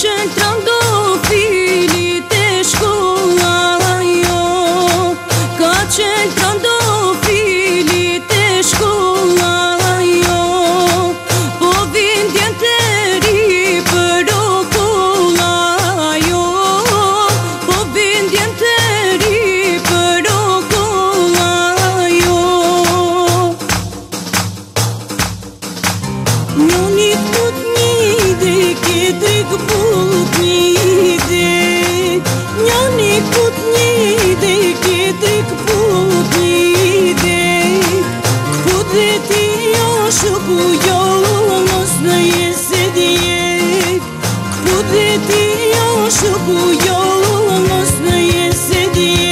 qenë trandofilit e shkolla jo, ka qenë trandofilit e shkolla jo, po vindjen të ri për okolla jo, po vindjen të ri për okolla jo. Njoni put një ide, ketri këput një ide. Njoni put një ide, ketri këput një ide. Këput dhe ti jo shuku jo, mos në jesë dje. Këput dhe ti jo shuku jo, mos në jesë dje.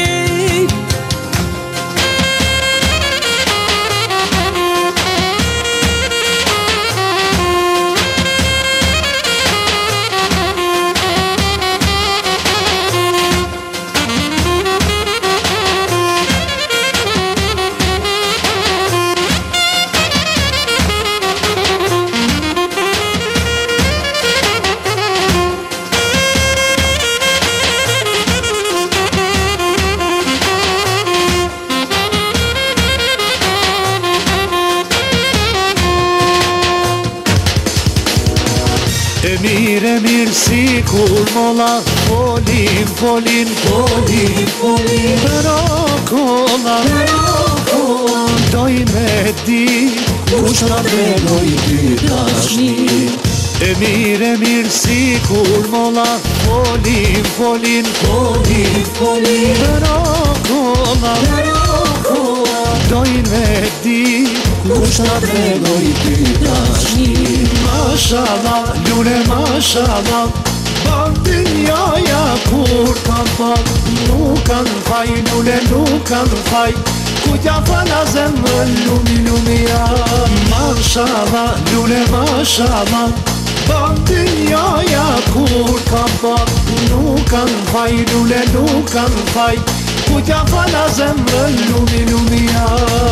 E mirë si kur molla folin, folin, folin, folin. Për okolla, doj me di, kush ta prenoj ty tashni. E mirë si kur molla folin, folin, folin, folin. Për okolla, doj me di, kush ta prenoj ty tashni. Mashallah, lule mashallah, bandin jaja kur kam pak. Nuk kanë faj, lule nuk kanë faj, ku t'ja fala zemër lumi lumi ja. Mashallah, lule mashallah, bandin jaja kur kam pak. Nuk kanë faj, lule nuk kanë faj, ku t'ja fala zemër lumi lumi ja.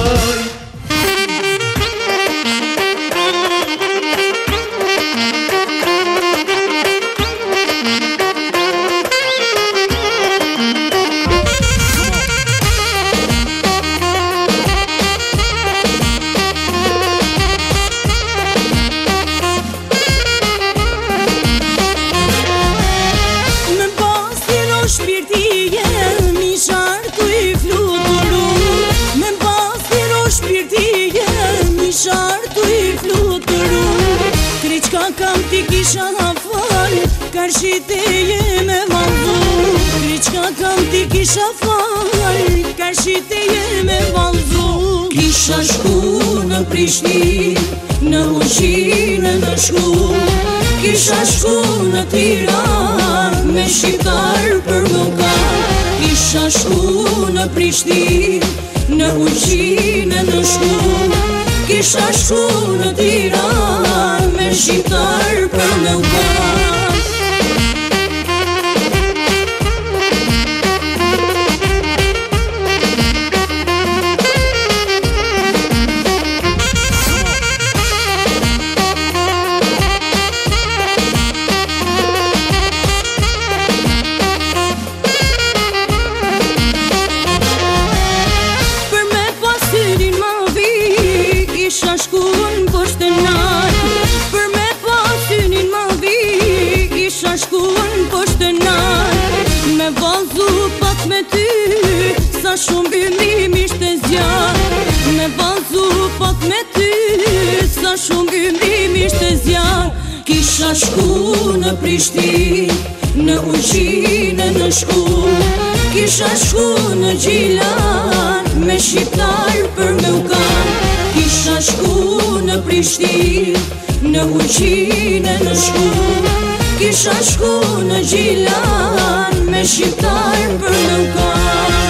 Shpirti jemi shartu i fluturu, me mbasiro shpirti jemi shartu i fluturu. Kriqka kam ti kisha fal, karshit e jeme valdu. Kriqka kam ti kisha fal, karshit e jeme valdu. Kisha shku në Prishtinë, në Ushqinë në shku. Kisha shku në Tiranë, me shqiptar për më ka. Kisha shku në Prishtinë, në Ushqinë në shku. Kisha shku në Tiranë, me shqiptar për më ka. Kisha shkun poshtë nalt, për me pas synin ma vi. Kisha shkun poshtë nalt, me valzu pak me ty, sa shumë bimim ishte zjarë. Me valzu pak me ty, sa shumë bimim ishte zjarë. Kisha shku në Prishtinë, në Ushqinë në shku. Kisha shku në Gjilan, me shqiptar për me u kanë. Kisha shku në Prishtinë, në Ushqinë në shku. Kisha shku në Gjilan, me shqiptar për me u kanë.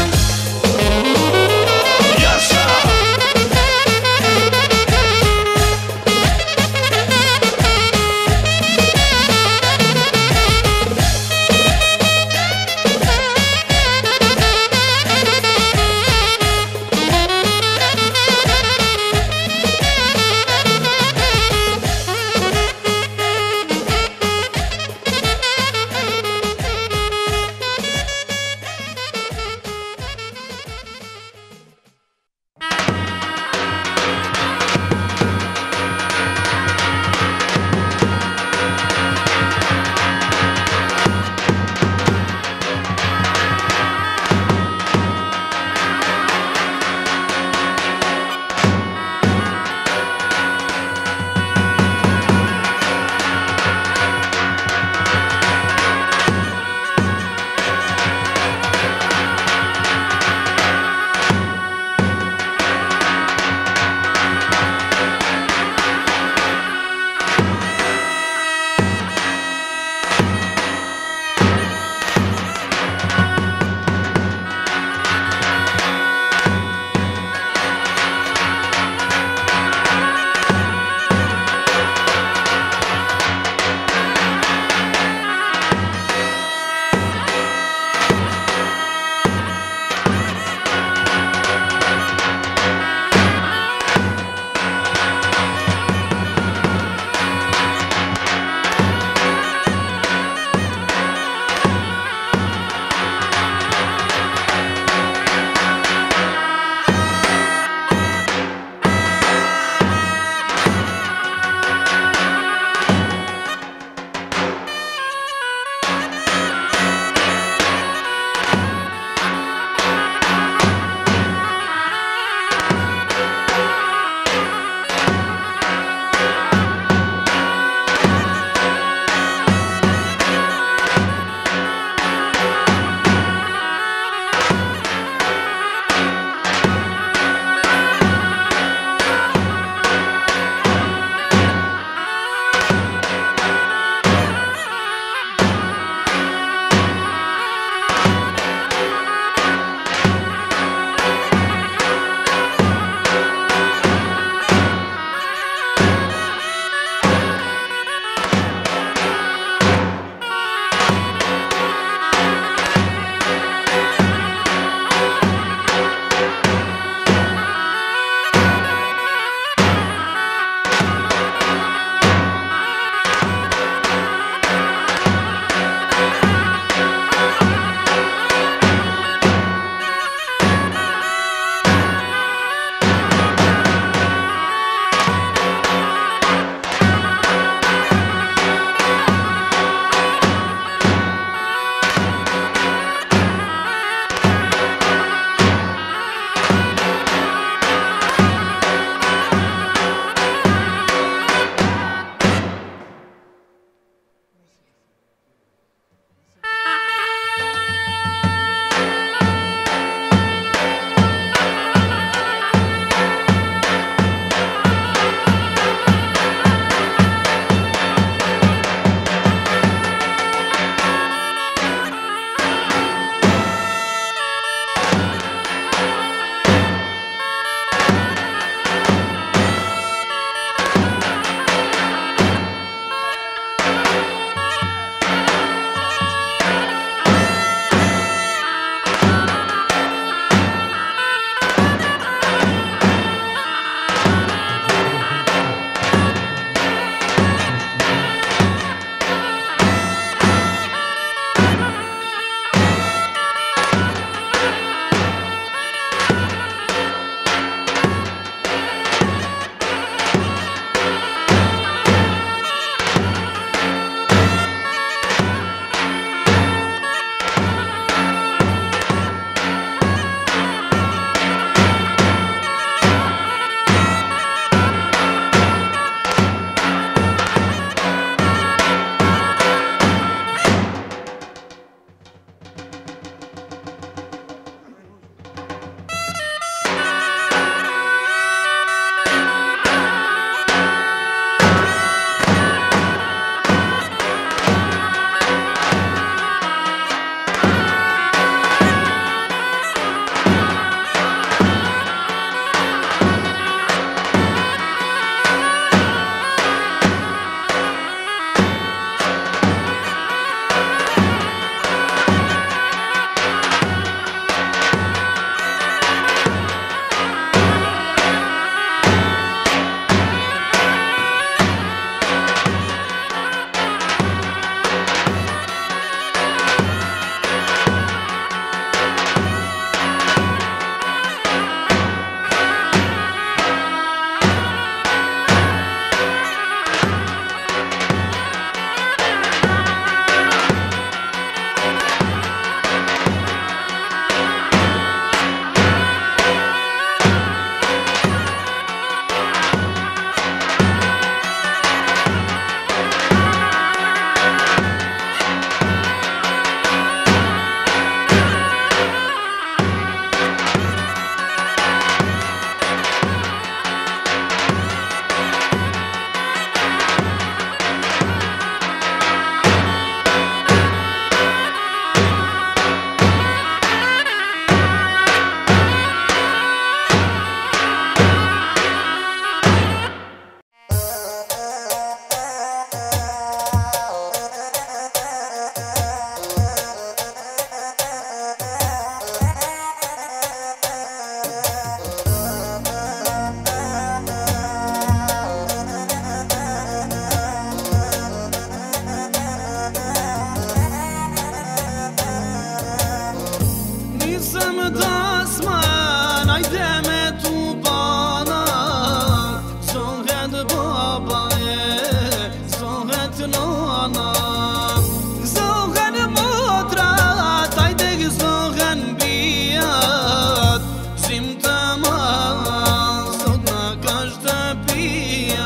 pia.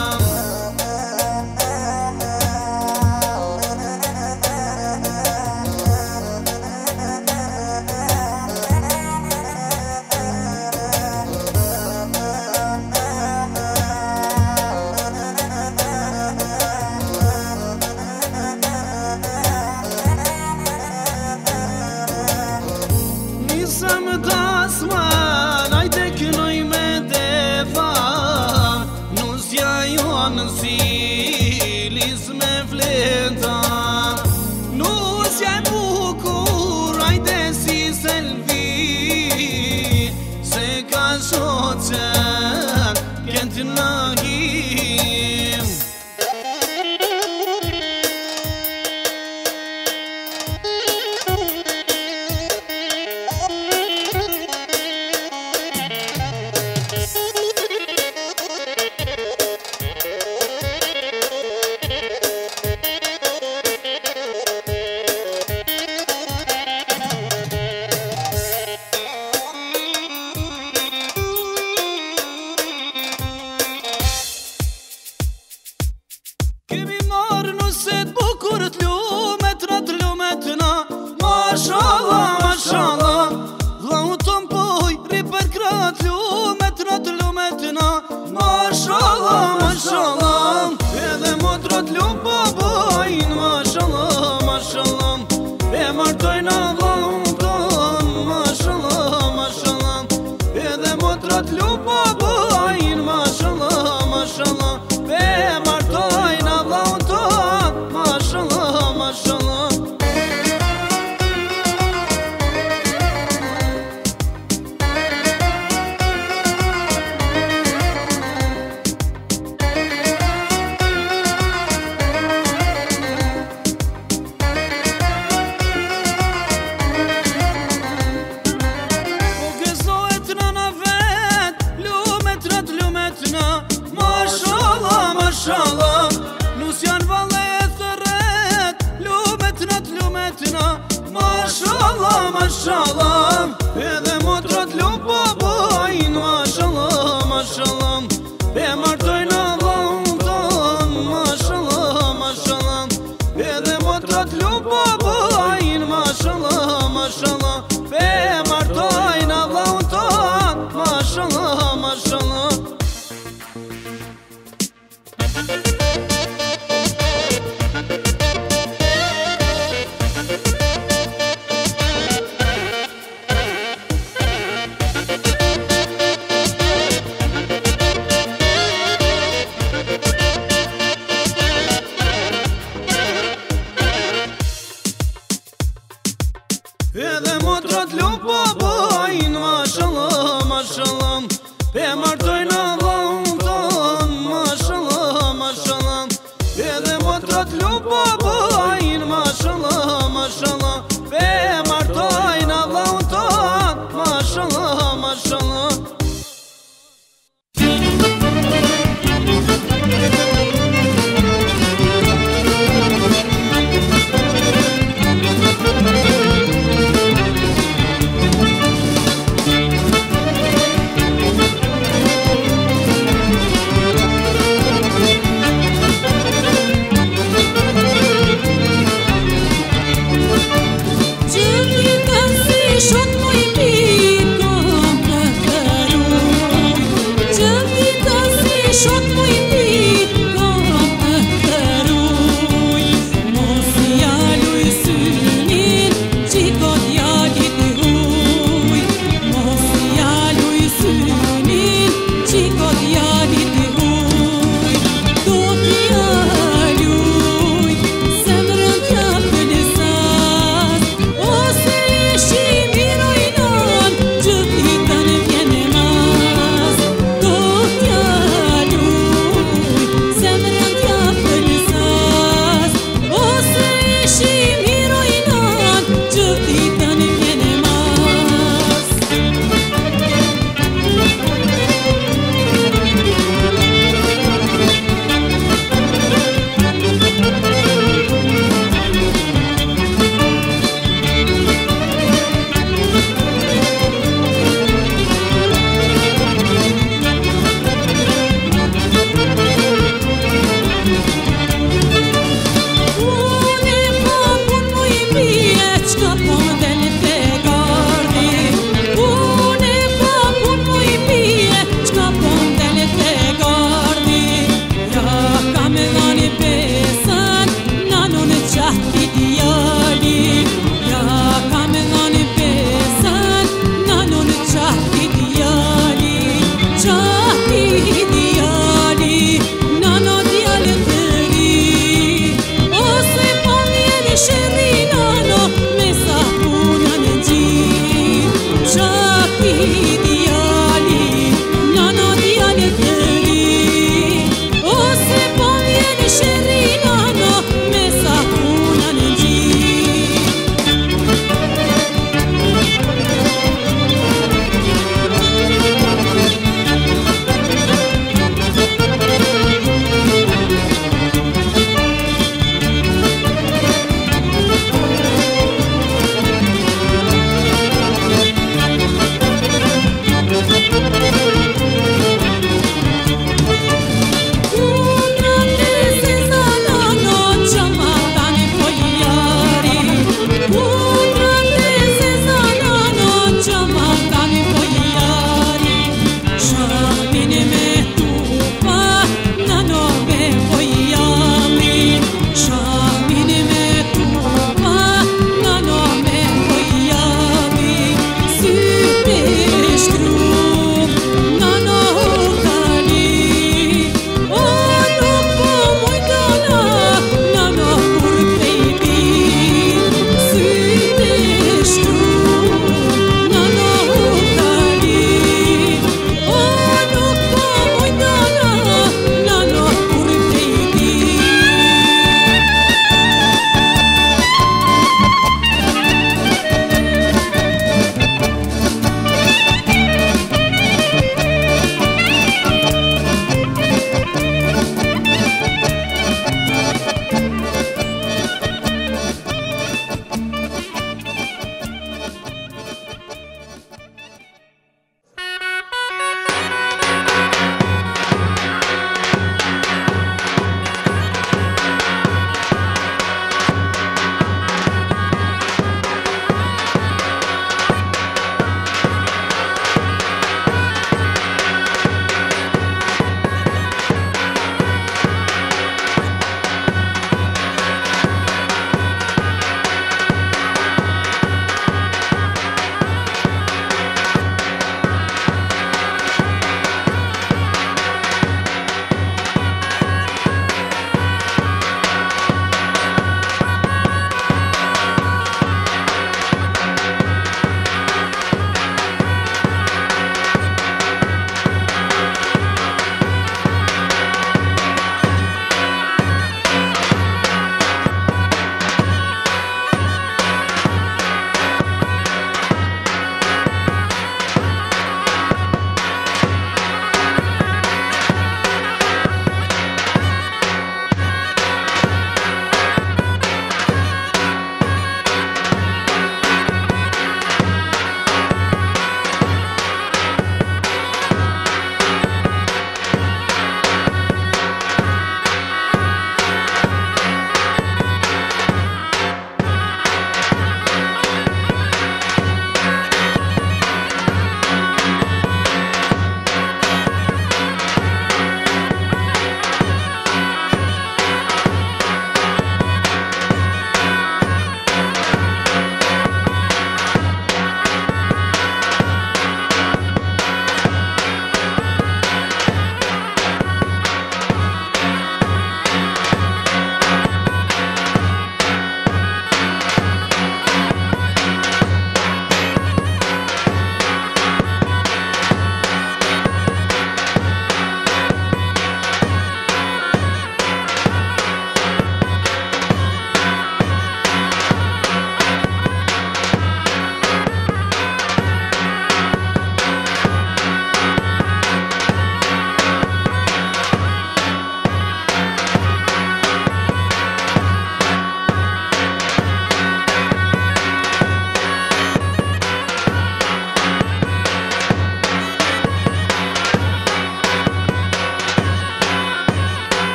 Nisam tasman, ajde kënoj me defa, nusja jonë silis me fleta. Nusja e bukur, ajde si selvi, se ka shoqen, këtë nahim. Kemi marrë nuset bukur t'lumetna, mashallah, mashallah. Vlau ton poj, riper krat t'lumetna, mashallah, mashallah. Edhe motrat lupabajn, mashallah, mashallah. E martojna vlau ton, mashallah, mashallah. Edhe motrat lupabajn, mashallah, mashallah. E martojna vlau ton, mashallah, mashallah. Mashallah, nus janë valle e thërret, lumetna, mashallah, mashallah. Edhe motrat lupabajn, mashallah, mashallah. E martojna vlau ton, mashallah, mashallah. Edhe motrat lupabajn, mashallah, mashallah. E martojna vlau ton, mashallah, mashallah.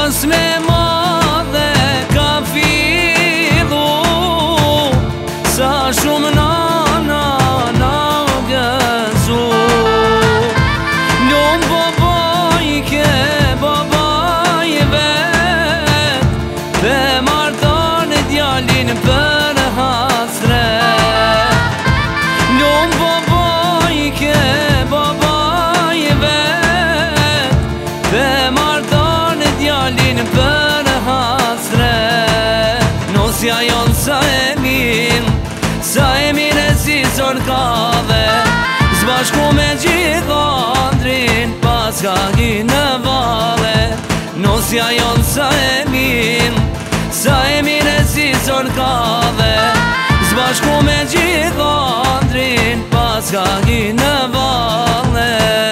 Das me madhe ka fillu, sa shumë nana gëzu. Lom babaj ke babaj vet, pe mardan djalin për hasret. Lom babaj ke babaj vet, pe mardan djalin për hasret. Nosja jonë sa e mire si zorkave, zbashku me gjithandrin pas ka në vale. Nosja jonë sa e mire si zorkave, zbashku me gjithandrin pas ka në vale.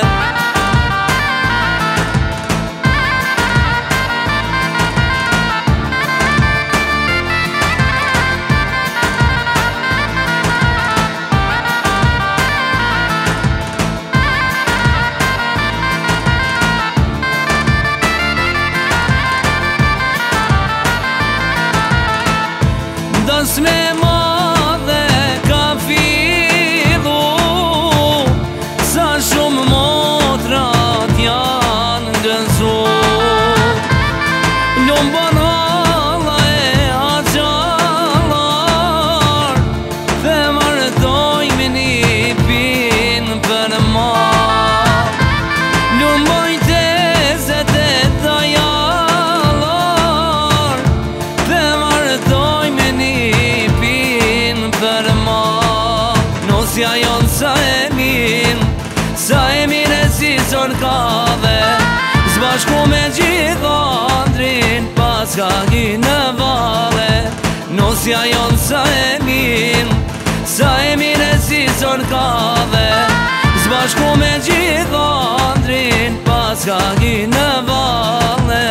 Das me madhe ka fillu, sa shumë motrat janë gëzu. Lom banalla e aqallar, dhe martojmë një pin për ma. Lom bajtezet e dajallar, dhe martojmë një për ma. Nosja jonë sa e mire si zorkave, zbashku me gjithandrin pas ka në vale. Nosja jonë sa e mire si zorkave, zbashku me gjithandrin pas ka në vale.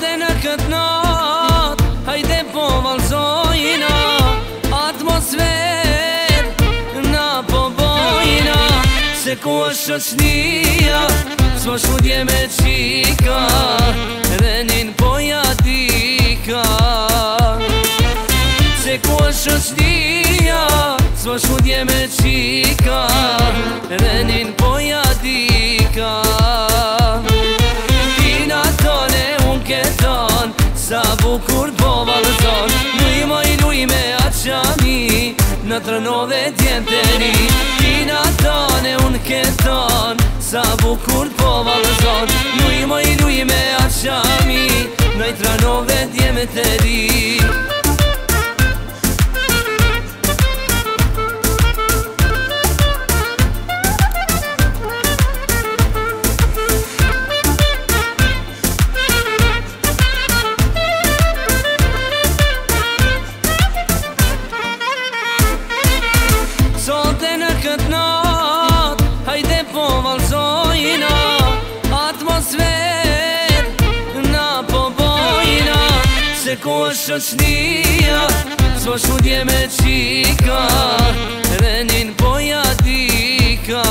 Sot e në këtë natë, hajde po valsojna, atmosfer na po bojna. Se ku është shoqnia, s'mo shudje me qika, renin po ja dika. Se ku është shoqnia, s'mo shudje me qika, renin po ja dika. Tina tone unë keton, sa bukur po valëton, luj me aqami, në trënove t'jen të ri. Tina tone unë keton, sa bukur po valëton, luj me aqami, në trënove t'jen të ri. Sot e në këtë natë, hajde po valsojna, atmosfer na po bojna. Se ku është shoqnia, s'mo shudje me qika, renin po ja dika.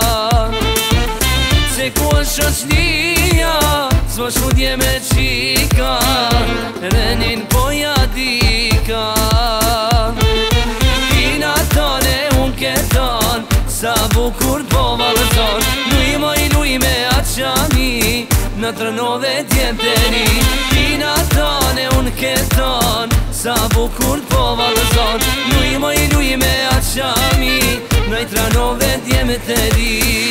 Se ku është shoqnia, s'mo shudje me qika, renin po ja dika. Tina tone unë keton, sa bukur po valëton, luj me aqami, në trënove t'jen të ri. Tina tone unë keton, sa bukur po valëton, luj me aqami, në trënove t'jen të ri.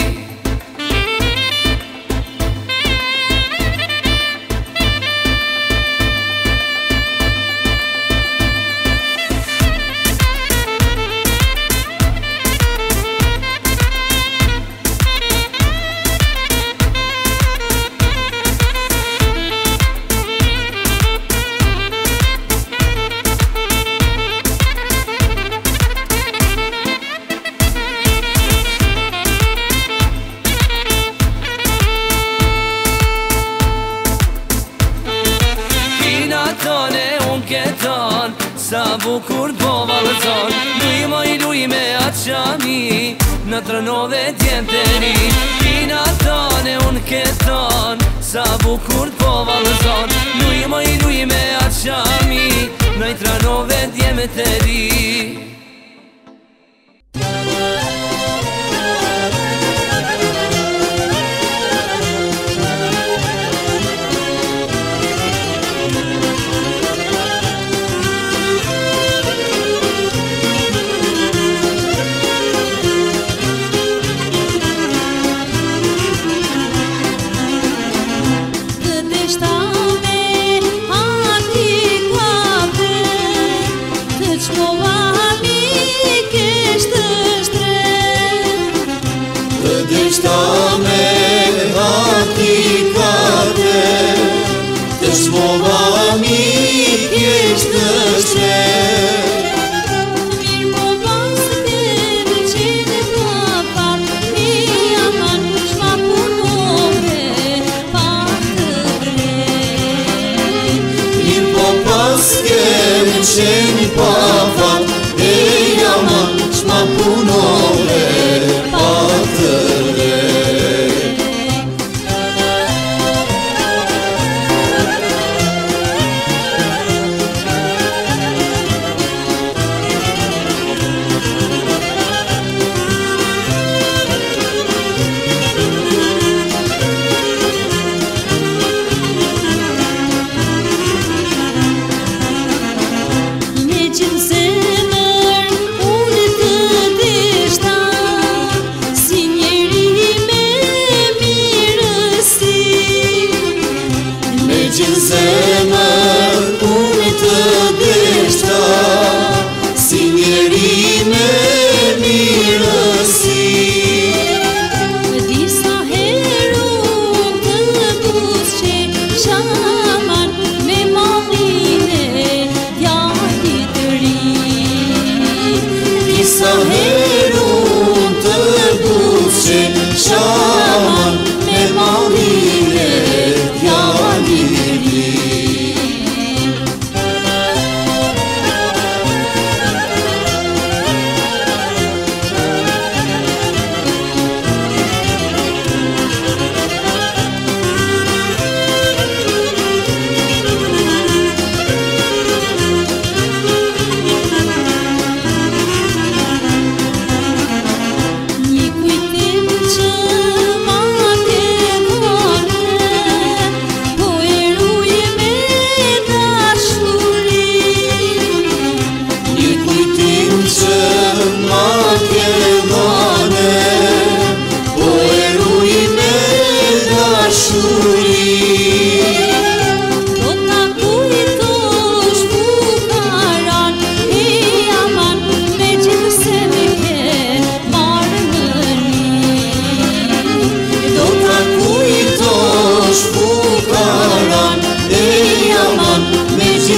Keton, sa bukur po valëton, luj me aqami, në trënove t'jen të ri. Tina tone unë keton, sa bukur po valëton, luj me aqami, në trënove t'jen të ri. Qeni pa fat, e jaman qma punove pa të re. Shaman me maurile, djali i ri.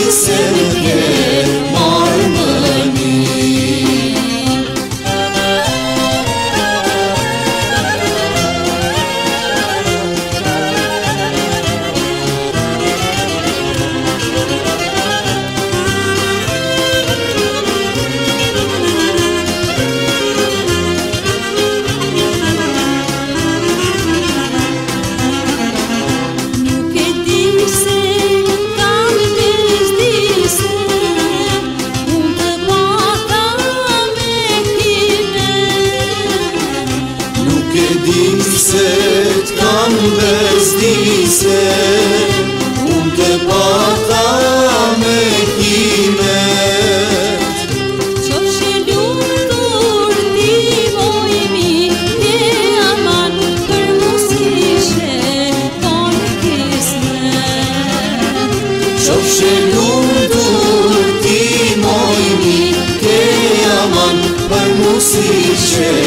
se t'je marrë më mirë. Se t'kam bezdise, unë të pata me kimet. Qofshe lumtur ti moj mi, ke aman për mos ishe kon kismet. Qofshe lumtur ti moj mi, ke aman për mos ishe